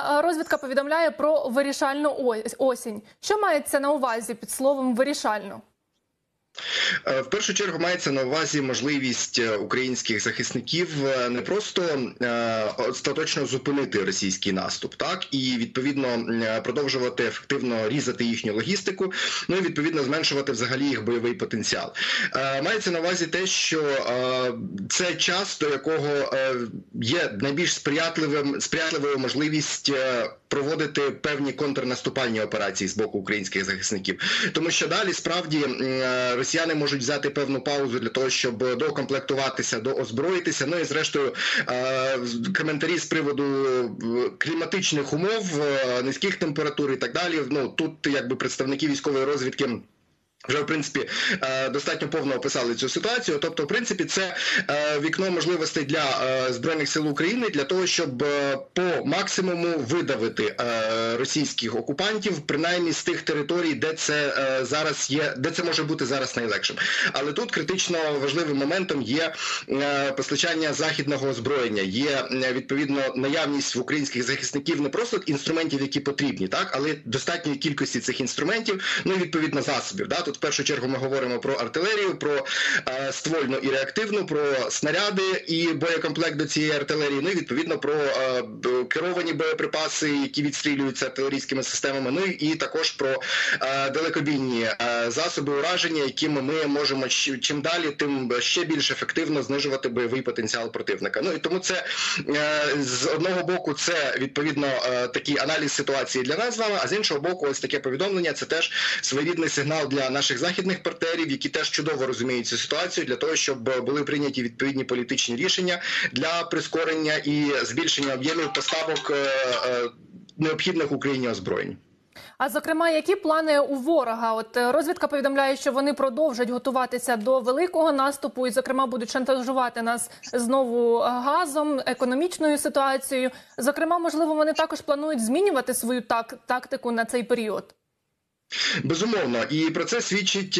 розвідка повідомляє про вирішальну осінь. Що мається на увазі під словом «вирішальну»? В першу чергу мається на увазі можливість українських захисників не просто остаточно зупинити російський наступ, так, і відповідно продовжувати ефективно різати їхню логістику, ну і відповідно зменшувати взагалі їх бойовий потенціал. Мається на увазі те, що це час, до якого є найбільш сприятливою можливість проводити певні контрнаступальні операції з боку українських захисників. Тому що далі справді росіяни можуть взяти певну паузу для того, щоб доукомплектуватися, доозброїтися. Ну і зрештою коментарі з приводу кліматичних умов, низьких температур і так далі. Ну, тут якби представники військової розвідки вже, в принципі, достатньо повно описали цю ситуацію. Тобто, в принципі, це вікно можливостей для Збройних сил України для того, щоб по максимуму видавити російських окупантів, принаймні з тих територій, де це зараз є, де це може бути зараз найлегшим. Але тут критично важливим моментом є постачання західного озброєння, є відповідно наявність в українських захисників не просто інструментів, які потрібні, так, але достатньої кількості цих інструментів, ну і відповідно засобів. Да? Тут в першу чергу ми говоримо про артилерію, про ствольну і реактивну, про снаряди і боєкомплект до цієї артилерії, ну і відповідно про керовані боєприпаси, які відстрілюються артилерійськими системами, ну і також про далекобійні засоби ураження, якими ми можемо чим далі, тим ще більш ефективно знижувати бойовий потенціал противника. Ну і тому це з одного боку це відповідно такий аналіз ситуації для нас з вами, а з іншого боку ось таке повідомлення, це теж своєрідний сигнал для наших західних партнерів, які теж чудово розуміють цю ситуацію, для того, щоб були прийняті відповідні політичні рішення для прискорення і збільшення об'ємів поставок необхідних Україні озброєнь. А, зокрема, які плани у ворога? От розвідка повідомляє, що вони продовжать готуватися до великого наступу і, зокрема, будуть шантажувати нас знову газом, економічною ситуацією. Зокрема, можливо, вони також планують змінювати свою тактику на цей період? Безумовно. І про це свідчить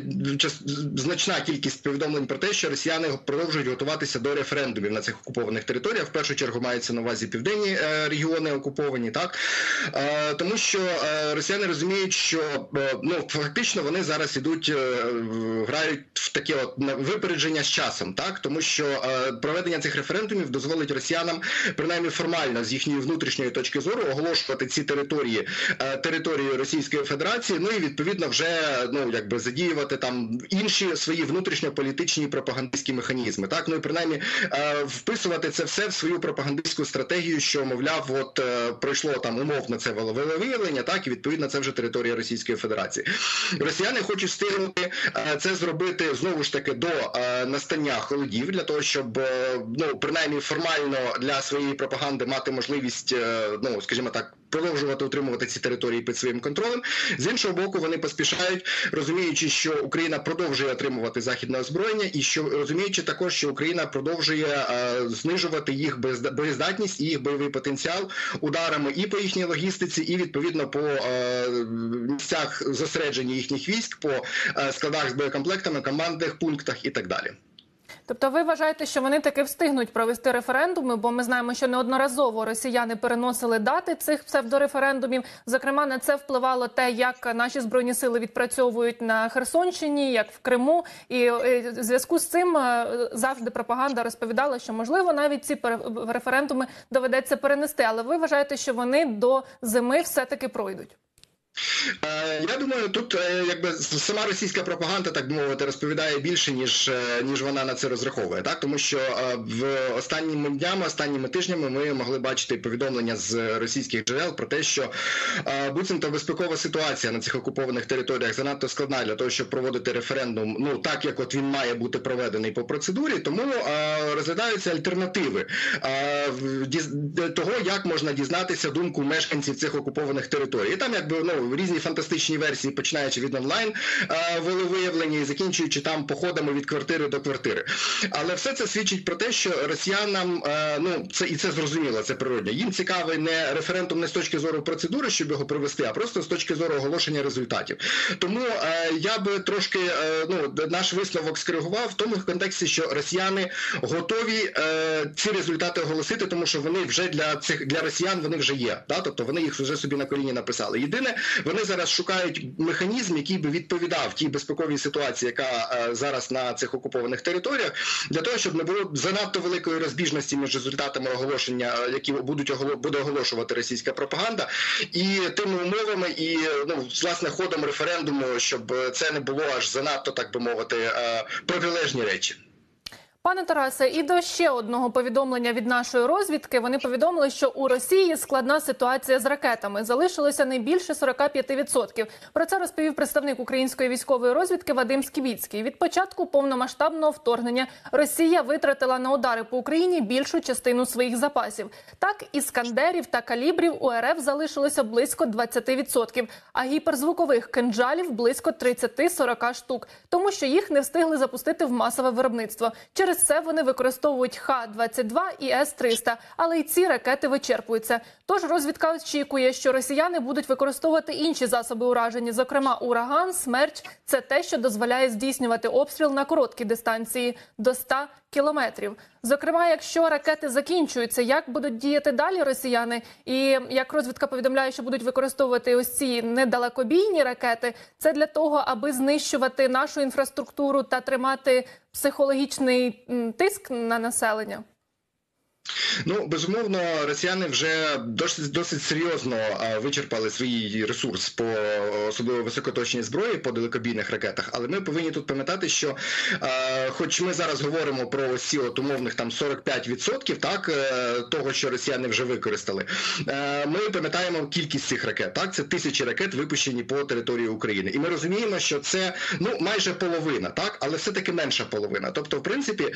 значна кількість повідомлень про те, що росіяни продовжують готуватися до референдумів на цих окупованих територіях. В першу чергу мається на увазі південні регіони окуповані, так? Тому що росіяни розуміють, що фактично вони зараз грають в таке випередження з часом, так? Тому що проведення цих референдумів дозволить росіянам, принаймні формально, з їхньої внутрішньої точки зору, оголошувати ці території Російської Федерації, ну і відповідно вже задіювати там інші свої внутрішньополітичні пропагандистські механізми, так, ну і принаймні вписувати це все в свою пропагандистську стратегію, що, мовляв, от пройшло там умовно це волевиявлення, так, і відповідно це вже територія Російської Федерації. Росіяни хочуть встигнути це зробити знову ж таки до настання холодів, для того, щоб принаймні формально для своєї пропаганди мати можливість, скажімо так, продовжувати утримувати ці території під своїм контролем. З іншого боку, вони поспішають, розуміючи, що Україна продовжує отримувати західне озброєння і розуміючи також, що Україна продовжує знижувати їх боєздатність і їх бойовий потенціал ударами і по їхній логістиці, і відповідно по місцях зосередження їхніх військ, по складах з боєкомплектами, командних пунктах і так далі. Тобто ви вважаєте, що вони таки встигнуть провести референдуми, бо ми знаємо, що неодноразово росіяни переносили дати цих псевдореферендумів. Зокрема, на це впливало те, як наші Збройні сили відпрацьовують на Херсонщині, як в Криму. І в зв'язку з цим завжди пропаганда розповідала, що, можливо, навіть ці референдуми доведеться перенести. Але ви вважаєте, що вони до зими все-таки пройдуть? Я думаю, тут якби сама російська пропаганда, так би мовити, розповідає більше, ніж вона на це розраховує, так? Тому що останніми тижнями ми могли бачити повідомлення з російських джерел про те, що буцімто безпекова ситуація на цих окупованих територіях занадто складна для того, щоб проводити референдум, так як от він має бути проведений по процедурі, тому розглядаються альтернативи того, як можна дізнатися думку мешканців цих окупованих територій. І там якби різні фантастичні версії, починаючи від онлайн волевиявлення і закінчуючи там походами від квартири до квартири. Але все це свідчить про те, що росіянам, це зрозуміло, це природно, їм цікавий не референдум не з точки зору процедури, щоб його провести, а просто з точки зору оголошення результатів. Тому я би трошки, наш висновок скоригував в тому контексті, що росіяни готові ці результати оголосити, тому що вони вже для росіян вони вже є, да? Тобто вони їх вже собі на коліні написали. Єдине, вони зараз шукають механізм, який би відповідав тій безпековій ситуації, яка зараз на цих окупованих територіях, для того, щоб не було занадто великої розбіжності між результатами оголошення, які буде оголошувати російська пропаганда, і тими умовами, і власне ходом референдуму, щоб це не було аж занадто, так би мовити, протилежні речі. Пане Тарасе, і до ще одного повідомлення від нашої розвідки. Вони повідомили, що у Росії складна ситуація з ракетами. Залишилося не більше 45%. Про це розповів представник української військової розвідки Вадим Скібіцький. Від початку повномасштабного вторгнення Росія витратила на удари по Україні більшу частину своїх запасів. Так, іскандерів та калібрів у РФ залишилося близько 20%, а гіперзвукових кинджалів близько 30-40 штук, тому що їх не встигли запустити в масове виробництво. Через це вони використовують Х-22 і С-300, але й ці ракети вичерпуються. Тож розвідка очікує, що росіяни будуть використовувати інші засоби ураження, зокрема «Ураган», «Смерч». Це те, що дозволяє здійснювати обстріл на короткі дистанції – до 100 кілометрів. Зокрема, якщо ракети закінчуються, як будуть діяти далі росіяни? І як розвідка повідомляє, що будуть використовувати ось ці недалекобійні ракети, це для того, аби знищувати нашу інфраструктуру та тримати психологічний тиск на населення? Безумовно, росіяни вже досить серйозно вичерпали свій ресурс по особливо високоточній зброї, по далекобійних ракетах, але ми повинні тут пам'ятати, що хоч ми зараз говоримо про ось умовних 45% того, що росіяни вже використали, ми пам'ятаємо кількість цих ракет, так? Це тисячі ракет, випущені по території України. І ми розуміємо, що це майже половина, так? Але все-таки менша половина. Тобто, в принципі,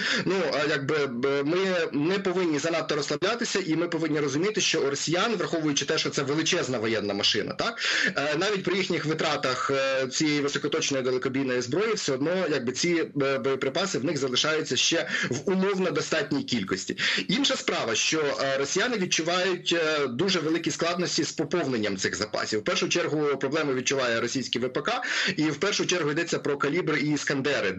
ми не повинні занадто розслаблятися, і ми повинні розуміти, що у росіян, враховуючи те, що це величезна воєнна машина, так, навіть при їхніх витратах цієї високоточної далекобійної зброї, все одно, ці боєприпаси в них залишаються ще в умовно достатній кількості. Інша справа, що росіяни відчувають дуже великі складності з поповненням цих запасів. В першу чергу проблеми відчуває російський ВПК, і в першу чергу йдеться про калібри і іскандери,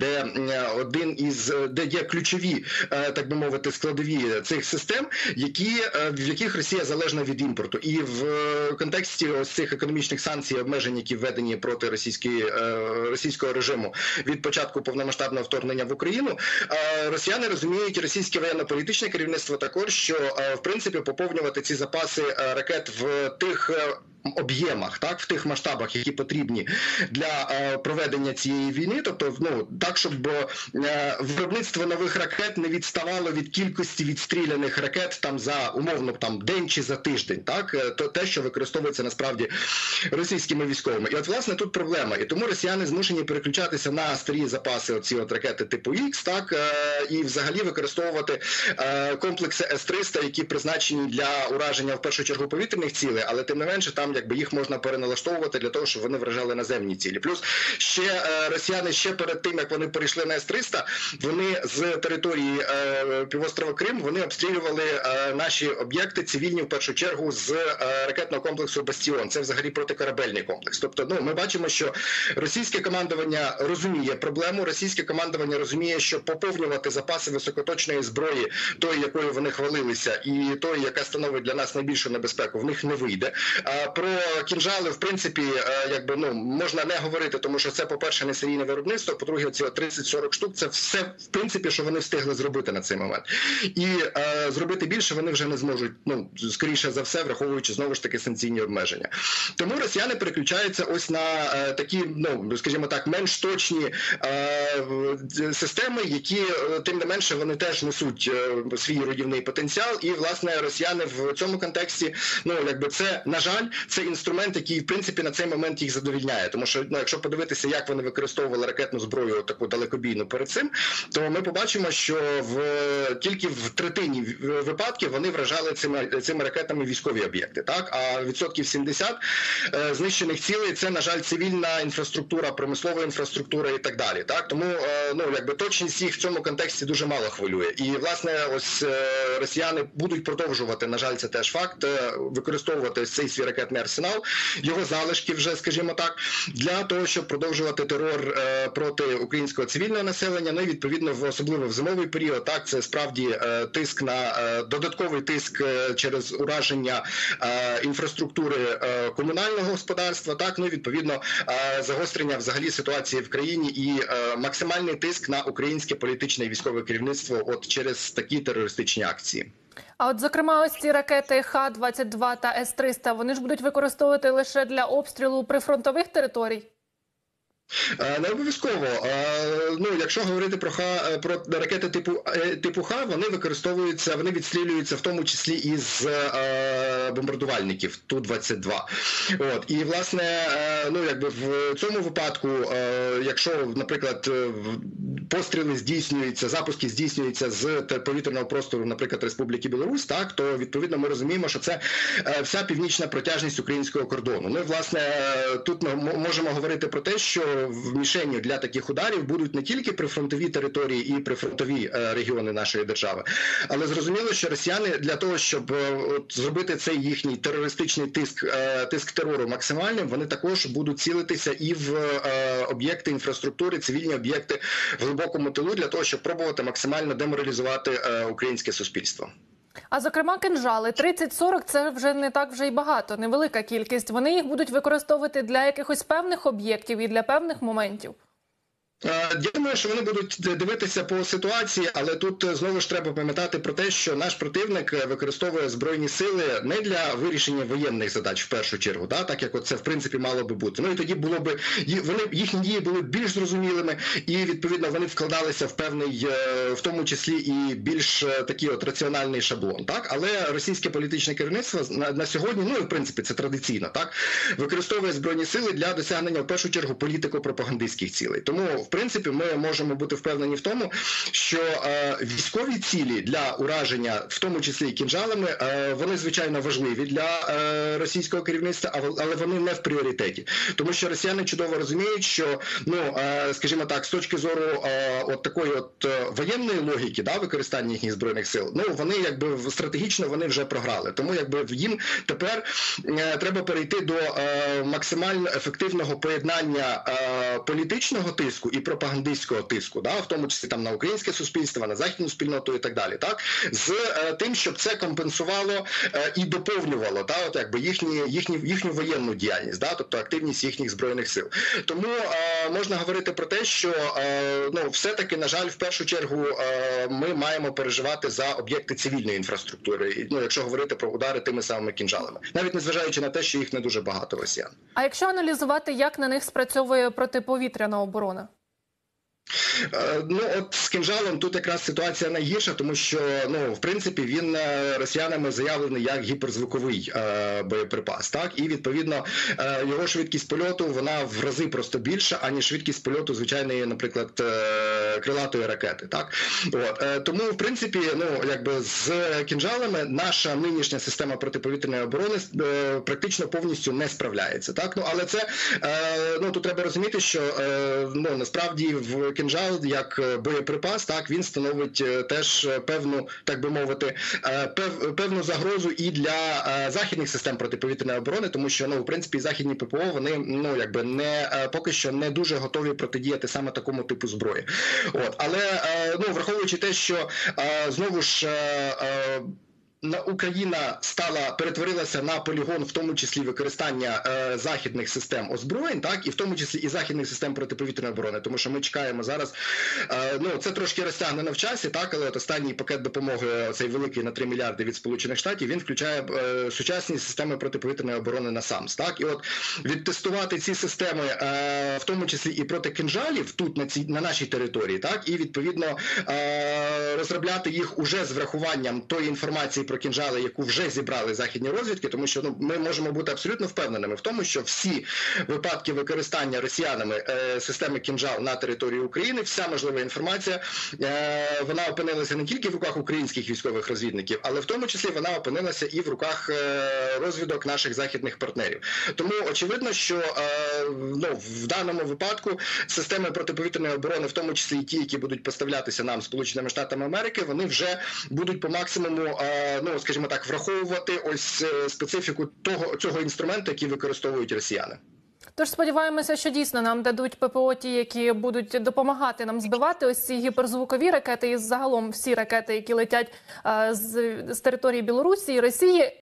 де є ключові, так би мовити, складові цих систем, в яких Росія залежна від імпорту. І в контексті ось цих економічних санкцій і обмежень, які введені проти російського режиму від початку повномасштабного вторгнення в Україну, росіяни розуміють, російське воєнно-політичне керівництво також, що в принципі поповнювати ці запаси ракет в тих об'ємах, так, в тих масштабах, які потрібні для проведення цієї війни, тобто, так, щоб виробництво нових ракет не відставало від кількості відстріляних ракет за умовно день чи за тиждень, так, те, що використовується насправді російськими військовими. І власне тут проблема. І тому росіяни змушені переключатися на старі запаси оці ракети типу Х, так, і взагалі використовувати комплекси С-300, які призначені для ураження в першу чергу повітряних цілей, але тим не менше там їх можна переналаштовувати для того, щоб вони вражали наземні цілі. Плюс росіяни перед тим, як вони перейшли на С-300, вони з території півострова Крим, вони обстрілювали наші об'єкти цивільні в першу чергу з ракетного комплексу «Бастіон». Це взагалі протикорабельний комплекс. Тобто, ми бачимо, що російське командування розуміє проблему, російське командування розуміє, що поповнювати запаси високоточної зброї, тої, якою вони хвалилися, і тої, яка становить для нас найбільшу небезпеку, в них не вийде. Про кінжали, в принципі, можна не говорити, тому що це, по-перше, не серійне виробництво, по-друге, ці 30-40 штук, це все, в принципі, що вони встигли зробити на цей момент. І зробити більше вони вже не зможуть, скоріше за все, враховуючи, знову ж таки, санкційні обмеження. Тому росіяни переключаються ось на такі, скажімо так, менш точні системи, які, тим не менше, вони теж несуть свій руйнівний потенціал. І, власне, росіяни в цьому контексті, це, на жаль, це інструмент, який, в принципі, на цей момент їх задовільняє. Тому що, якщо подивитися, як вони використовували ракетну зброю, таку далекобійну перед цим, то ми побачимо, що тільки в третині випадків вони вражали цими ракетами військові об'єкти. Так? А відсотків 70 знищених цілей – це, на жаль, цивільна інфраструктура, промислова інфраструктура і так далі. Так? Тому точність їх в цьому контексті дуже мало хвилює. І, власне, ось росіяни будуть продовжувати, на жаль, це теж факт, використовувати ось цей свій ракетний арсенал, його залишки вже, скажімо так, для того, щоб продовжувати терор проти українського цивільного населення, ну і відповідно, особливо в зимовий період, так, це справді тиск на додатковий тиск через ураження інфраструктури комунального господарства, так, ну і відповідно загострення взагалі ситуації в країні і максимальний тиск на українське політичне і військове керівництво от через такі терористичні акції. А от, зокрема, ось ці ракети Х-22 та С-300, вони ж будуть використовувати лише для обстрілу прифронтових територій? Не обов'язково. Якщо говорити про ракети типу Х, вони використовуються, вони відстрілюються в тому числі із бомбардувальників Ту-22. І, власне, в цьому випадку, якщо, наприклад, постріли здійснюються, запуски здійснюються з повітряного простору, наприклад, Республіки Білорусь, так, то, відповідно, ми розуміємо, що це вся північна протяжність українського кордону. Ну, і, власне, тут ми можемо говорити про те, що в мішенню для таких ударів будуть не тільки прифронтові території і прифронтові регіони нашої держави, але зрозуміло, що росіяни для того, щоб зробити цей їхній терористичний тиск терору максимальним, вони також будуть цілитися і в об'єкти інфраструктури, цивільні об'єкти в глибокому тилу для того, щоб пробувати максимально деморалізувати українське суспільство. А, зокрема, кинжали 30-40 – це вже не так вже й багато, невелика кількість. Вони їх будуть використовувати для якихось певних об'єктів і для певних моментів? Я думаю, що вони будуть дивитися по ситуації, але тут знову ж треба пам'ятати про те, що наш противник використовує Збройні сили не для вирішення воєнних задач в першу чергу, так як це в принципі мало би бути. Ну і тоді було б їхні дії були більш зрозумілими і відповідно вони вкладалися в певний, в тому числі і більш такий раціональний шаблон. Так, але російське політичне керівництво на сьогодні, ну і в принципі це традиційно, так, використовує Збройні сили для досягнення в першу чергу політико-пропагандистських цілей. Тому в принципі, ми можемо бути впевнені в тому, що військові цілі для ураження, в тому числі і кінжалами, вони, звичайно, важливі для російського керівництва, але вони не в пріоритеті. Тому що росіяни чудово розуміють, що, скажімо так, з точки зору такої воєнної логіки, використання їхніх збройних сил, вони стратегічно вони вже програли. Тому їм тепер треба перейти до максимально ефективного поєднання політичного тиску і пропагандистського тиску, в тому числі там на українське суспільство, на західну спільноту і так далі, так, з тим, щоб це компенсувало і доповнювало їхню воєнну діяльність, тобто активність їхніх збройних сил. Тому можна говорити про те, що все-таки, на жаль, в першу чергу ми маємо переживати за об'єкти цивільної інфраструктури, якщо говорити про удари тими самими кінжалами, навіть незважаючи на те, що їх не дуже багато росіян. А якщо аналізувати, як на них спрацьовує протиповітряна оборона? З кінжалом тут якраз ситуація найгірша, тому що, в принципі, він росіянами заявлений як гіперзвуковий боєприпас, так? І, відповідно, його швидкість польоту, вона в рази просто більша, аніж швидкість польоту звичайної, наприклад, крилатої ракети, так? Тому, в принципі, з кінжалами наша нинішня система протиповітряної оборони практично повністю не справляється, так? Але це, тут треба розуміти, що, насправді, в кінжал як боєприпас, так, він становить теж певну, так би мовити, певну загрозу і для західних систем протиповітряної оборони, тому що, в принципі, західні ППО, вони, поки що не дуже готові протидіяти саме такому типу зброї. Але, враховуючи те, що, знову ж, Україна перетворилася на полігон, в тому числі використання західних систем озброєнь, так, і в тому числі і західних систем протиповітряної оборони, тому що ми чекаємо зараз, це трошки розтягнено в часі, так, але останній пакет допомоги, цей великий на 3 мільярди від Сполучених Штатів, він включає сучасні системи протиповітряної оборони NASAMS, так, і відтестувати ці системи, в тому числі і проти кинжалів тут на нашій території, так, і відповідно розробляти їх уже з врахуванням тої інформації, про кінжали, яку вже зібрали західні розвідки, тому що ми можемо бути абсолютно впевненими в тому, що всі випадки використання росіянами системи кінжал на території України, вся можлива інформація, вона опинилася не тільки в руках українських військових розвідників, але в тому числі вона опинилася і в руках розвідок наших західних партнерів. Тому очевидно, що в даному випадку системи протиповітряної оборони, в тому числі і ті, які будуть поставлятися нам Сполученими Штатами Америки, вони вже будуть по максимуму, скажімо так, враховувати ось специфіку цього інструменту, який використовують росіяни. Тож сподіваємося, що дійсно нам дадуть ППО ті, які будуть допомагати нам збивати ось ці гіперзвукові ракети і загалом всі ракети, які летять з території Білорусі і Росії.